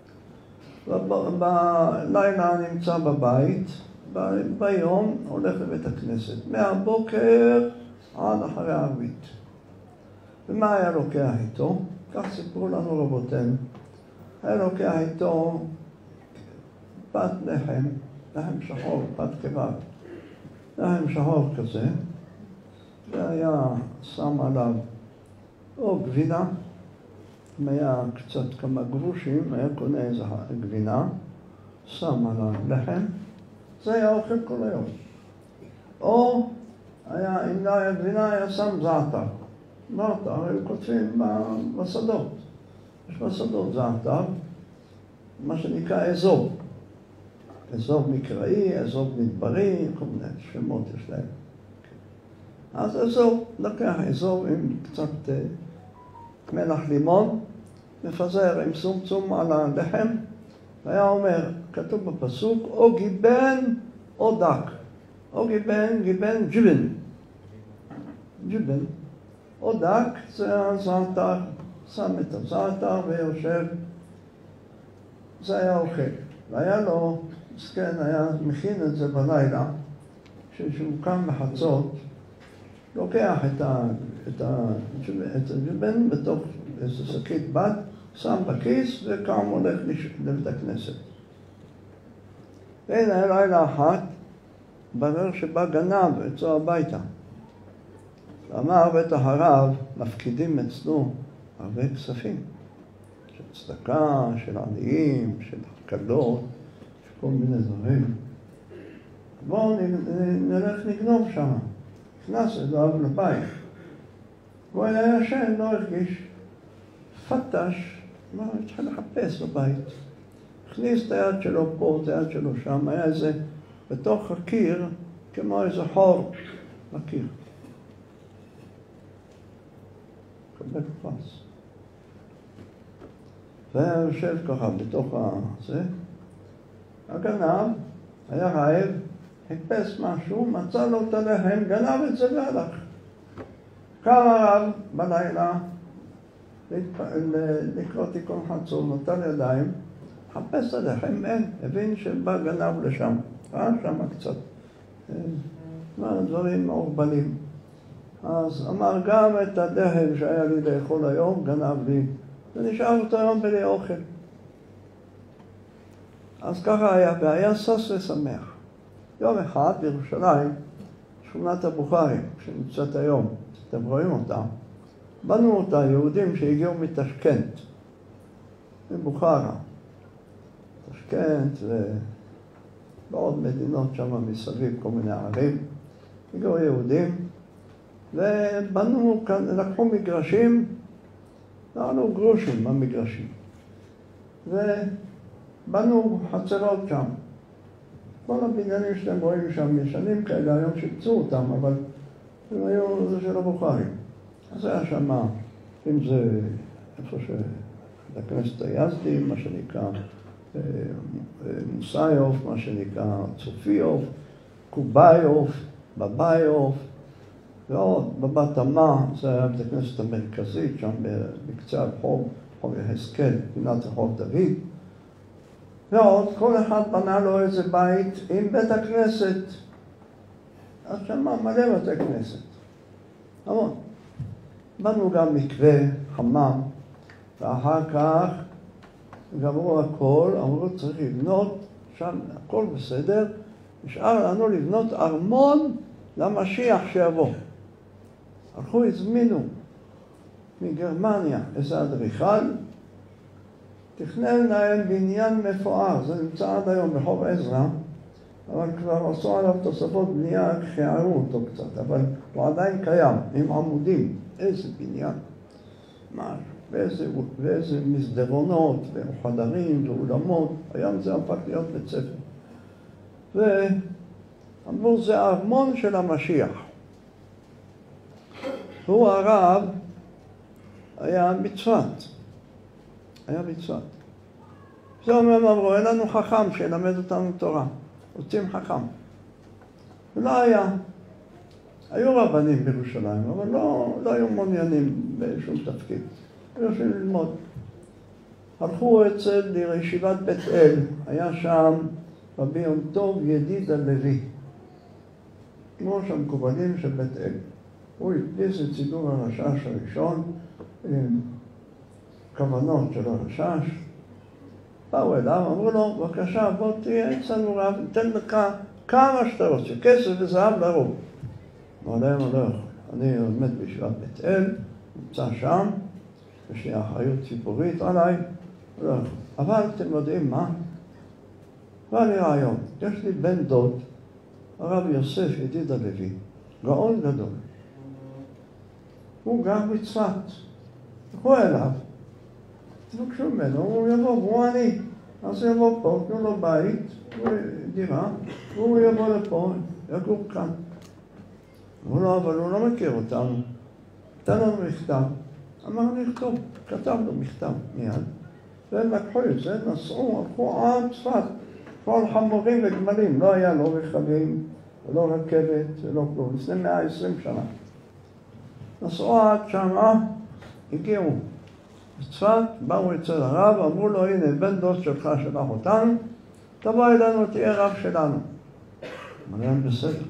בלילה נמצא בבית, ביום הולך לבית הכנסת, מהבוקר עד אחרי הערבית. ומה היה לוקח איתו? כך סיפרו לנו רבותינו. היה לוקח איתו פת לחם, לחם שחור, פת כבד. לחם שחור כזה, והיה שם עליו או גבינה, אם היה קצת כמה גרושים, היה קונה איזו גבינה, שם עליו לחם, זה היה אוכל כל היום. או אם לא היה גבינה, היה שם זעתר. זעתר, היו כותבים בשדות. יש בשדות זעתר, מה שנקרא אזוב. אזוב מקראי, אזוב מדברי, כל מיני שמות יש להם. אז אזוב, לקח אזוב עם קצת מלח לימון, מפזר עם סום על הלחם, והיה אומר, כתוב בפסוק, או גיבן או דק. או גיבן, ג'יבן. ג'יבן. או דק זה הזעתר, שם את הזעתר ויושב. זה היה אוכל. והיה לו, מסכן, היה מכין את זה בלילה, כשהוא קם בחצות, לוקח את הג'יבן בתוך איזו שקית בד, שם בכיס וקם הולך לבית הכנסת. והנה לילה אחת, ברר שבא גנב אצלו הביתה. ואמר בטח הרב, מפקידים אצלו הרבה כספים. של צדקה, של עניים, של הקלות, של כל מיני דברים. בואו נלך נגנוב שם. נכנס אליו לבית. והוא היה ישן, לא הרגיש. פתש, מה, התחיל לחפש בבית. הכניס את היד שלו פה, את היד שלו שם, היה איזה, בתוך הקיר, כמו איזה חור בקיר. קבל פס. והיה יושב ככה בתוך זה. הגנב היה רעב, חיפש משהו, מצא לו את הלחם, גנב את זה והלך. קם הרב בלילה, לקרוא תיקון חצור, נוטל ידיים, חפש את הלחם, אין, הבין שבא גנב לשם, שם קצת, דברים מעורבנים. אז אמר גם את הדהל שהיה לי לאכול היום, גנב לי, ונשאר אותו היום בלי אוכל. אז ככה היה, והיה שש ושמח. יום אחד בירושלים, שכונת הבוכרים, שנמצאת היום, אתם רואים אותה, בנו אותה יהודים שהגיעו מתשכנת, מבוכרה. תשכנת ובעוד מדינות שם מסביב, כל מיני ערים, הגיעו יהודים, ובנו כאן, לקחו מגרשים, נענו גרושים במגרשים, ובנו חצרות שם. כל הבניינים שאתם רואים שם ישנים כאלה, היום שיפצו אותם, אבל הם היו זה של הבוכרים. אז היה שם, אם זה איפה שהכנסת היזדי, מה שנקרא מוסיוף, מה שנקרא צופיוף, קובאיוף, בבאיוף, ועוד בבת עמה, זה היה בית הכנסת המרכזית, שם בקצה הרחוב, רחוב יחזקאל, פינת רחוב דוד. ועוד, כל אחד בנה לו איזה בית עם בית הכנסת. אז שם מלא בתי כנסת. המון. בנו גם מקווה, חמם, ואחר כך גמרו הכל, אמרו צריך לבנות, שם הכל בסדר, נשאר לנו לבנות ארמון למשיח שיבוא. הלכו, הזמינו מגרמניה, איזה אדריכל, תכנן להם בניין מפואר, זה נמצא עד היום בחוב עזרא, אבל כבר עשו עליו תוספות בנייה, חיירו אותו קצת, אבל הוא עדיין קיים, עם עמודים, איזה בניין, ואיזה מסדרונות, וחדרים, ואולמות, היום זה הפך להיות בית ספר. ואמרו, זה הארמון של המשיח. הוא הרב, היה בצפת. זה אומר, אמרו, אין לנו חכם שילמד אותנו תורה. רוצים חכם. ולא היה. היו רבנים בירושלים, אבל לא היו מעוניינים בשום תפקיד. היו יכולים ללמוד. הלכו אצל ישיבת בית אל, היה שם רבי יום טוב ידיד הלוי. כמו שהמקובלים של בית אל. הוא הדפיס את סידור הרשש הראשון, כוונות של הרשש. באו אליו, אמרו לו, בבקשה, בוא תהיה אצלנו רב, ניתן לך כמה שאתה רוצה, כסף וזהב לרוב. אמר להם, אני עומד בישיבת בית אל, נמצא שם, יש לי אחריות ציבורית עליי, אבל אתם יודעים מה? בא לי רעיון, יש לי בן דוד, הרב יוסף ידיד הלוי, גאון גדול. הוא גר בצפת, תלכו אליו, תבקשו ממנו, הוא יבוא, הוא אני. אז הוא יבוא פה, תנו לו בית, דירה, והוא יבוא לפה, יגור כאן. אמרו לו, אבל הוא לא מכיר אותנו. נתן לנו מכתב. אמר, נכתוב, כתבנו מכתב מיד. והם לקחו את זה, נסעו, הלכו עד צפת. כל חמורים וגמלים, לא היה לא רכבים, ולא רכבת, ולא כלום. לפני 120 שנה. נסעו עד שמה, הגיעו. בצפת, באו אצל הרב, אמרו לו, הנה, בן דוד שלך שלח אותנו, תבוא אלינו, תהיה רב שלנו. אמרו להם, בסדר.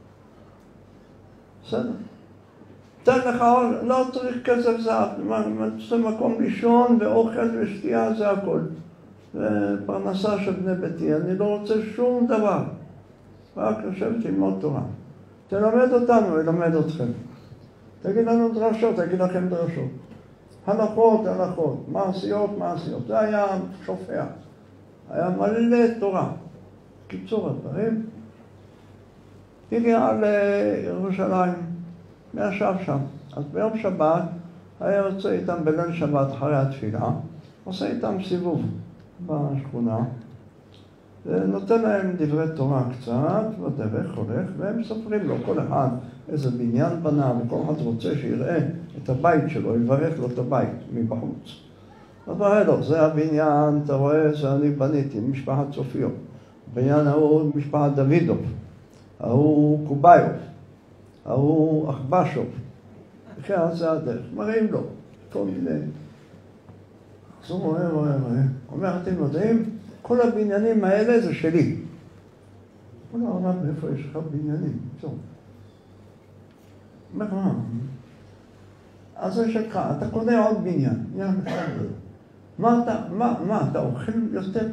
תן לך, לא צריך כסף זהב, זה מקום לישון ואוכל ושתייה, זה הכל. ופרנסה של בני ביתי, אני לא רוצה שום דבר. רק לשבת ללמוד תורה. תלמד אותנו, ילמד אתכם. תגיד לנו דרשות, תגיד לכם דרשות. הלכות, מעשיות. זה היה שופע. היה מלא תורה. קיצור הדברים. הגיע לירושלים, וישב שם. אז ביום שבת היה יוצא איתם בליל שבת אחרי התפילה, עושה איתם סיבוב בשכונה, ונותן להם דברי תורה קצת, בדרך הולך, והם מספרים לו כל אחד איזה בניין בנה, וכל אחד רוצה שיראה את הבית שלו, יברך לו את הבית מבחוץ. אז מראה לו, זה הבניין, אתה רואה, זה אני בניתי, משפחת צופיו. בניין ההוא משפחת דוידוב, ההוא קובאיוב, ההוא אחבשוב. וכן, זה הדרך. מראים לו כל מיני. אז הוא רואה. אומר, אתם יודעים, כל הבניינים האלה זה שלי. הוא לא אמר, מאיפה יש לך בניינים? טוב. אומר, אז זה שלך, אתה קונה עוד בניין. מה אתה אוכל יותר?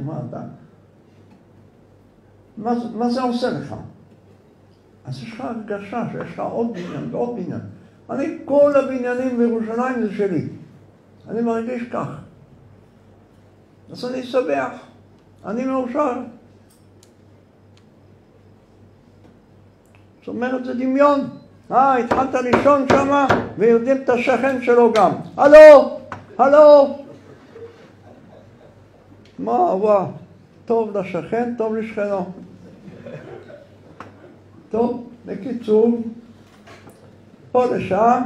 מה זה עושה לך? אז יש לך הרגשה שיש לך עוד בניין ועוד בניין. כל הבניינים בירושלים זה שלי. אני מרגיש כך. אז אני שמח. אני מאושר. זאת אומרת, זה דמיון. התחלת לישון שמה, ויודעים את השכן שלו גם. הלו! מה, טוב לשכן, טוב לשכנו. טוב, בקיצור, פה לשם,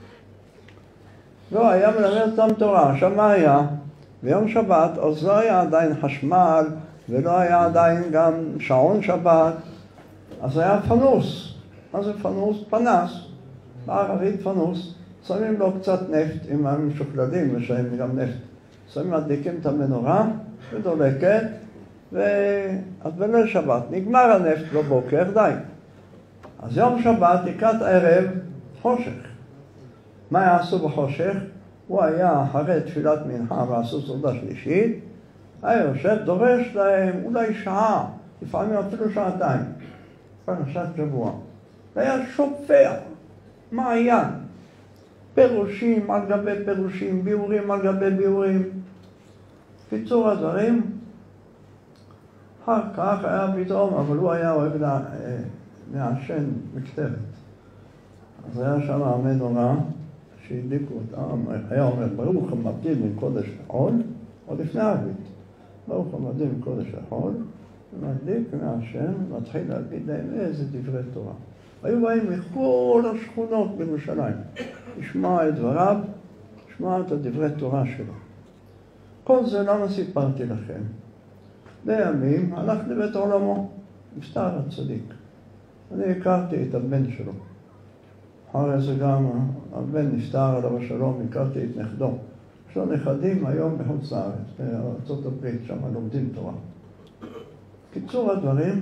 לא היה מלמד אותם תורה. שם מה היה? ביום שבת, אז לא היה עדיין חשמל, ולא היה עדיין גם שעון שבת, אז היה פנוס. מה זה פנוס? פנס. בערבית פנוס. שמים לו קצת נפט, אם הם משוקלדים, ושהם גם נפט. שמים מדליקים את המנורה, ודולקת, ואז בליל שבת נגמר הנפט בבוקר, די. אז יום שבת, לקראת ערב, חושך. מה יעשו בחושך? הוא היה אחרי תפילת מנחה ועשו סעודה שלישית, היה יושב, דורש להם אולי שעה, לפעמים אפילו שעתיים, פרשת שבוע. והיה שופע, מעיין. פירושים על גבי פירושים, ביאורים על גבי ביאורים. קיצור הדברים, אחר כך היה פתאום, אבל הוא היה אוהב לעשן בכתבת. אז היה שם המנורה שהדליקו אותה, היה אומר, ברוך המבדיל בין קודש לחול, או לפני הערבית. ברוך המבדיל בין קודש לחול, ומדליק מהשם, מתחיל להגיד להם איזה דברי תורה. היו באים מכל השכונות בירושלים, לשמוע את דבריו, לשמוע את הדברי תורה שלו. כל זה למה סיפרתי לכם? לימים הלך לבית עולמו, נפטר הצדיק. אני הכרתי את הבן שלו. אחרי זה גם הבן נפטר עליו השלום, הכרתי את נכדו. יש לו נכדים היום בחוץ לארץ, בארצות הברית, שם לומדים תורה. קיצור הדברים,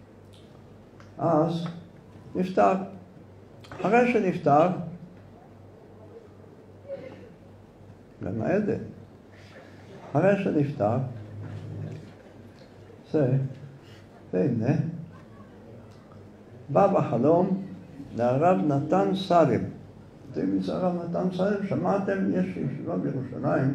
אז נפטר. אחרי שנפטר, גם העדן, אחרי שנפטר, והנה, בא בחלום לרב נתן סלם. אתם מי זה הרב נתן סלם? שמעתם? יש ישיבה בירושלים.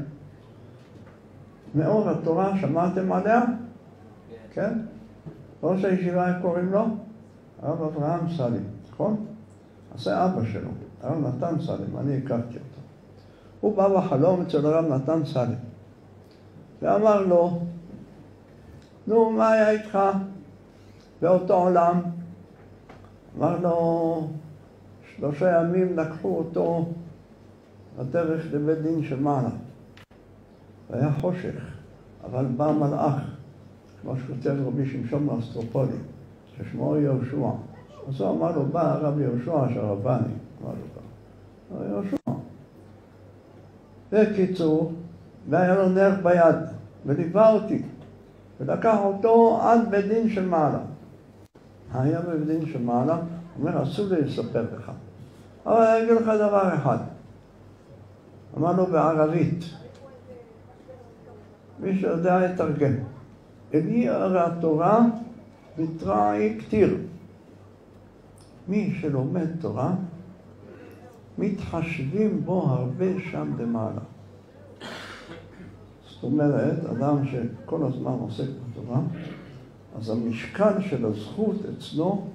מאור התורה, שמעתם עליה? כן? ראש הישיבה קוראים לו? הרב אברהם סלם, נכון? אז זה אבא שלו, הרב נתן סלם, אני הכרתי אותו. הוא בא בחלום אצל הרב נתן סלם, ואמר לו, נו, מה היה איתך באותו עולם? אמר לו, 3 ימים לקחו אותו בדרך לבית דין שמעלה. והיה חושך, אבל בא מלאך, כמו שכותב רבי שמשון מאסטרופולי, ששמו יהושע. אז הוא אמר לו, בא הרב יהושע שהרבני, אמר לו, יהושע. בקיצור, והיה לו נר ביד, וליווה אותי, ולקח אותו עד בית דין של מעלה. היה בבית דין של מעלה, אומר, אסור לי לספר לך. אבל אני אגיד לך דבר אחד. אמר לו בערבית, מי שיודע לתרגם, אלי הרי התורה בתראי כתיר. מי שלומד תורה, מתחשבים בו הרבה שם למעלה. זאת אומרת, אדם שכל הזמן עוסק בתורה, אז המשקל של הזכות אצלו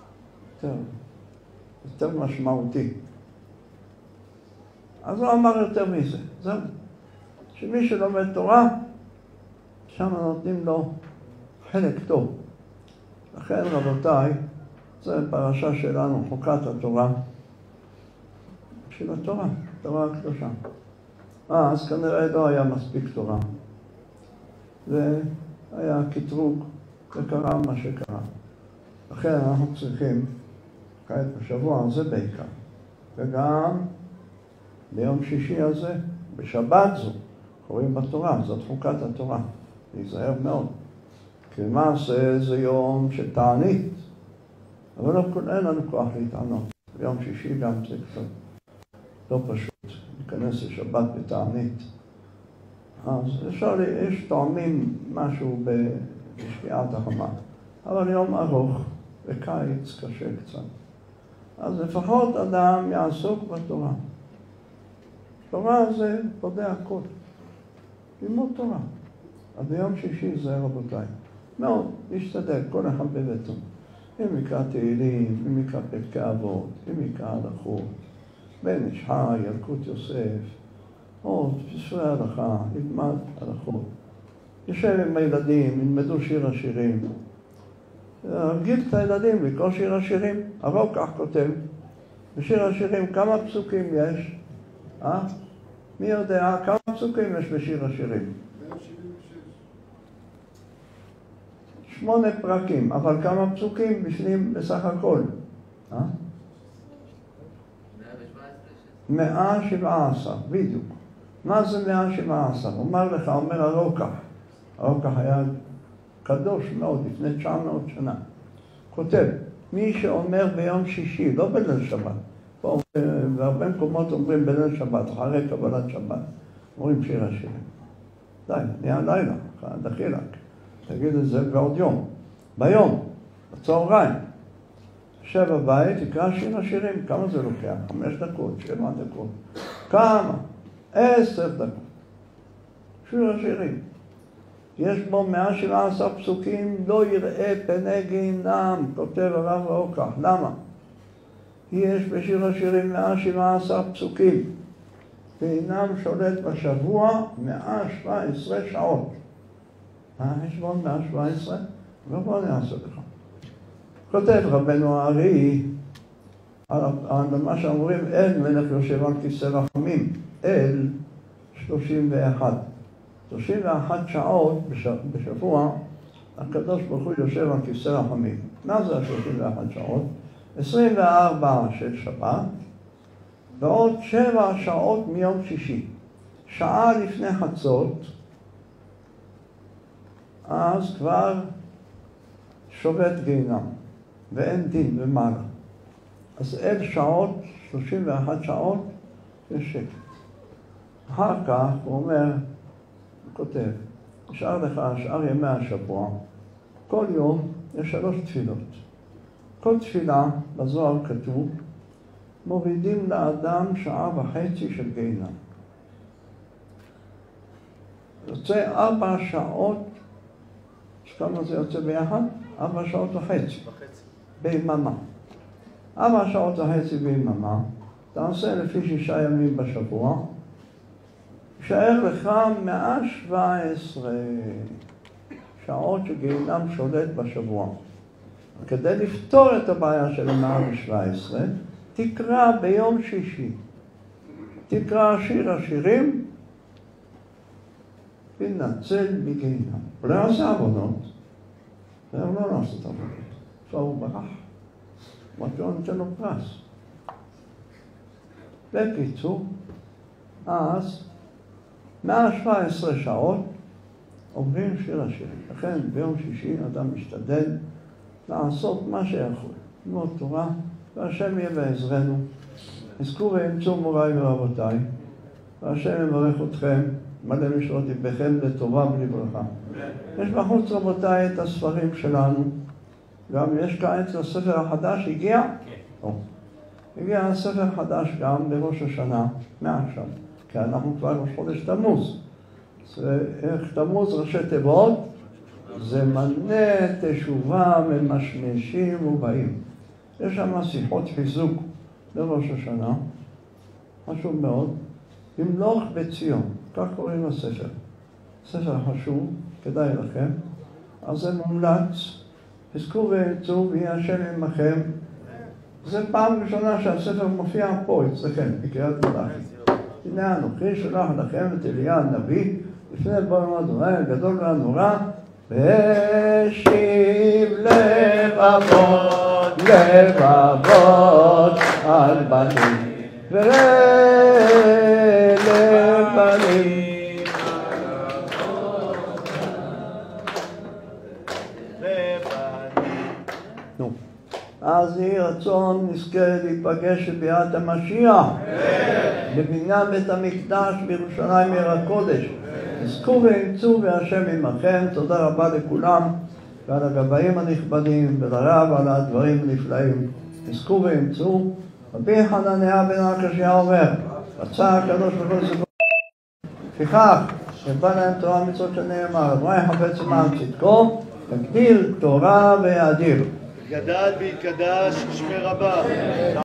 יותר משמעותי. אז הוא אמר יותר מזה. זהו. שמי שלומד תורה, שם נותנים לו חלק טוב. לכן רבותיי, זו פרשה שלנו, חוקת התורה. של התורה, תורה הקדושה. אז כנראה לא היה מספיק תורה. והיה קטרוג, וקרה מה שקרה. לכן אנחנו צריכים, כעת בשבוע הזה בעיקר, וגם ביום שישי הזה, בשבת זו, קוראים בתורה, זאת חוקת התורה. להיזהר מאוד. כי למעשה זה יום של תענית, אבל אין לנו כוח להתענות. ביום שישי גם זה קצת לא פשוט, להיכנס לשבת בתענית. אז אפשר, יש טועמים משהו בשקיעת החמה, אבל יום ארוך וקיץ קשה קצת. אז לפחות אדם יעסוק בתורה. תורה זה פודה הכל. ללמוד תורה. אז ביום שישי זה רבותיי. מאוד, להשתדל, כל אחד בביתו. אם יקרא תהילים, אם יקרא פרקי אבות, אם יקרא הלכות, בן איש חי, ילקוט יוסף, או ספרי הלכה, ילמד הלכות. יושב עם הילדים, ילמדו שיר השירים. הרגיל את הילדים לקרוא שיר השירים. הרב כך כותב, בשיר השירים כמה פסוקים יש? מי יודע כמה פסוקים יש בשיר השירים? 8 פרקים, אבל כמה פסוקים בשנים בסך הכל? 117, בדיוק. מה זה 117? אומר לך, אומר הרוקח. הרוקח היה קדוש מאוד, לפני 900 שנה. כותב, מי שאומר ביום שישי, לא בליל שבת, והרבה מקומות אומרים בליל שבת, אחרי קבלת שבת, אומרים שיר השירים. די, נהיה לילה, דחילק. תגיד את זה בעוד יום. ביום, בצהריים. שב בבית, תקרא שיר השירים. כמה זה לוקח? 5 דקות, 7 דקות. כמה? 10 דקות. שיר השירים. יש בו 117 פסוקים, לא יראה פני גיהינום, כותב הרב רוקח. למה? יש בשיר השירים 117 פסוקים. גיהינום שולט בשבוע 117 שעות. מה החשבון 117? ובוא נעשה לך. כותב רבנו הארי, על מה שאומרים, אל מלך יושב על כיסא רחמים, אל 31. 31 שעות בשבוע, הקדוש ברוך הוא יושב על כיסא רחמים. מה זה 31 שעות? 24 של שבת, ועוד 7 שעות מיום שישי. שעה לפני חצות, אז כבר שובת גיהינום, ואין דין ומעלה. אז 1,000 שעות, 31 שעות, יש שקט. אחר כך הוא אומר, הוא כותב, נשאר לך שאר ימי השבוע, כל יום יש 3 תפילות. כל תפילה, בזוהר כתוב, מורידים לאדם 1.5 שעות של גיהינום. יוצא 4 שעות, כמה זה יוצא ביחד? 4.5 שעות ביממה. 4.5 שעות ביממה, תעשה לפי 6 ימים בשבוע, יישאר לך 117 שעות שגיהינום שולט בשבוע. כדי לפתור את הבעיה של 117, תקרא ביום שישי. תקרא שיר השירים, ונצל מגיהינום. הוא לא עושה עבודות, הוא לא עושה את עבודות. עכשיו הוא ברח. מתיון נותן לו פרס. בקיצור, אז 117 שעות אומרים שיר השירים. לכן ביום שישי אדם משתדל לעשות מה שיכול. ללמוד תורה, והשם יהיה בעזרנו. הזכו ואמצו מוריי ורבותיי, והשם יברך אתכם, מלא משרות יבכם לטובה ולברכה. יש בחוץ רבותיי את הספרים שלנו, גם יש כעת הספר החדש, הגיע? כן. הגיע הספר החדש גם בראש השנה, מעכשיו, כי אנחנו כבר ראש חודש תמוז. איך תמוז ראשי תיבות? זה מנה תשובה ממשמשים ובאים. יש שם שיחות חיזוק לראש השנה, חשוב מאוד. ימלוך בציון, כך קוראים לספר. ספר חשוב, כדאי לכם. אז זה מומלץ, חזקו ואמצו ויהי השם עמכם. זה פעם ראשונה שהספר מופיע פה אצלכם, בקריאת מלאכי. הנה אנוכי שולח לכם את אליה הנביא, לפני דבר אדוני הגדול והנורא, והשיב לבבות, לבבות על בנים, ולבנים. נו, אז יהי רצון נזכה להיפגש בביאת המשיח, לבניין בית המקדש בירושלים עיר הקודש. עסקו ואמצו והשם עמכם. תודה רבה לכולם ועל הגבאים הנכבדים ולרב על הדברים הנפלאים. עסקו ואמצו. רבי חנניה בן עקשיא אומר, רצה הקדוש ברוך הוא לספר לפיכך שבא להם תורה ומצוות שנאמר, אדוני חפץ למען צדקו, יגדיל תורה ויאדיר. גדל ויתקדש שמי רבה.